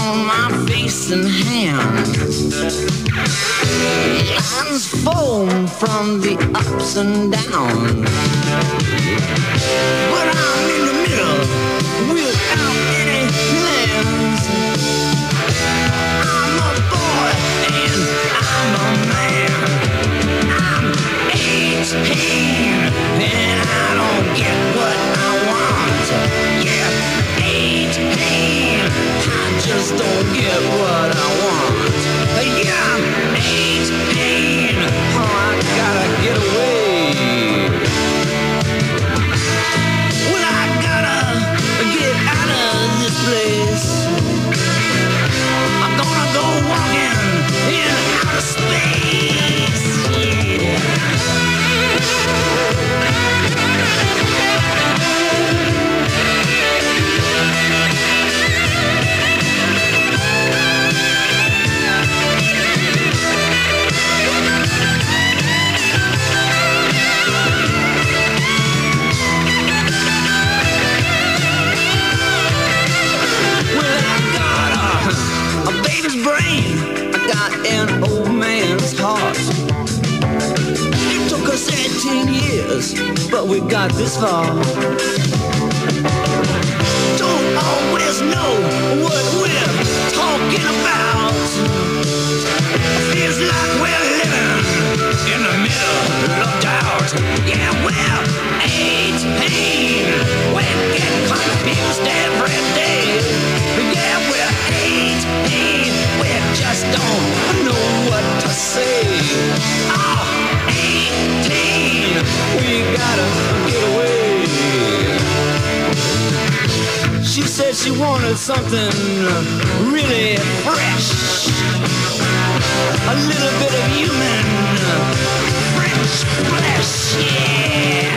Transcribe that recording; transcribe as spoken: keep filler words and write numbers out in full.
on my face and hands. Lines foam from the ups and downs. But I'm in the middle without any plans. I'm a boy and I'm a man. I'm eighteen and I don't get what I want. Yeah, eighteen, I just don't get what I want. Yeah, I'm eighteen, oh, I gotta get away. Well, I gotta get out of this place. I'm gonna go walking in outer space. Yeah. Brain, I got an old man's heart. It took us eighteen years, but we got this far. Don't always know what we're talking about. Feels like we're living in the middle of doubt. Yeah, we're eighteen, we're getting confused every day. Yeah, we're eighteen, we just don't know what to say. Oh, eighteen, we gotta get away. She said she wanted something really fresh, a little bit of human French flesh, yeah.